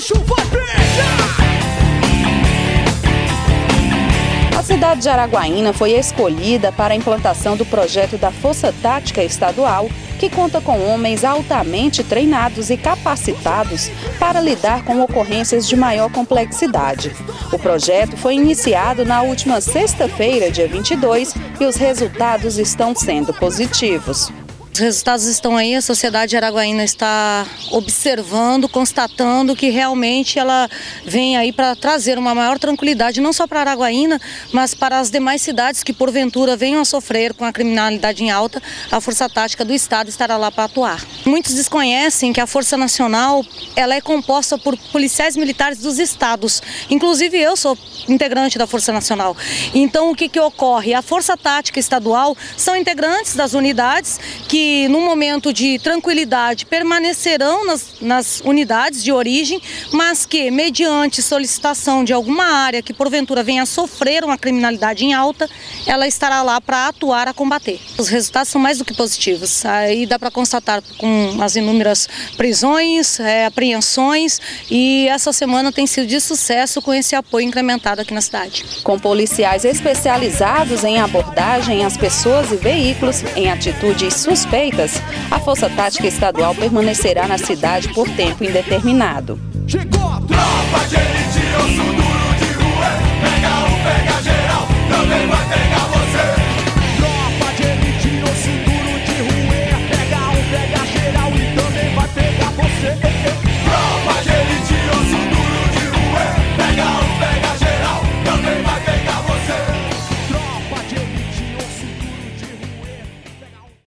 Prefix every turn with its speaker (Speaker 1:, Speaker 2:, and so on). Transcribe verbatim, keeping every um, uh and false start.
Speaker 1: bicho vai pegar!
Speaker 2: A cidade de Araguaína foi escolhida para a implantação do projeto da Força Tática Estadual, que conta com homens altamente treinados e capacitados para lidar com ocorrências de maior complexidade. O projeto foi iniciado na última sexta-feira, dia vinte e dois, e os resultados estão sendo positivos.
Speaker 3: Os resultados estão aí, a sociedade araguaína está observando, constatando que realmente ela vem aí para trazer uma maior tranquilidade, não só para Araguaína, mas para as demais cidades que porventura venham a sofrer com a criminalidade em alta. A Força Tática do Estado estará lá para atuar. Muitos desconhecem que a Força Nacional ela é composta por policiais militares dos estados, inclusive eu sou integrante da Força Nacional. Então o que que ocorre? A Força Tática Estadual são integrantes das unidades que que no momento de tranquilidade permanecerão nas, nas unidades de origem, mas que mediante solicitação de alguma área que porventura venha a sofrer uma criminalidade em alta, ela estará lá para atuar a combater. Os resultados são mais do que positivos, aí dá para constatar com as inúmeras prisões, é, apreensões, e essa semana tem sido de sucesso com esse apoio incrementado aqui na cidade.
Speaker 2: Com policiais especializados em abordagem às pessoas e veículos em atitudes suspeitas, a Força Tática Estadual permanecerá na cidade por tempo indeterminado.
Speaker 1: Chegou a tropa de elite, osso duro de rua, pega um, pega geral, também vai pegar.